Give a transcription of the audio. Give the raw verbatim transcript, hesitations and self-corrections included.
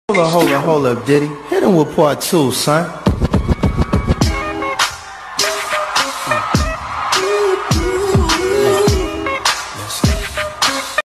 Hold up, hold up, hold up, Diddy. Hit him with part two, son.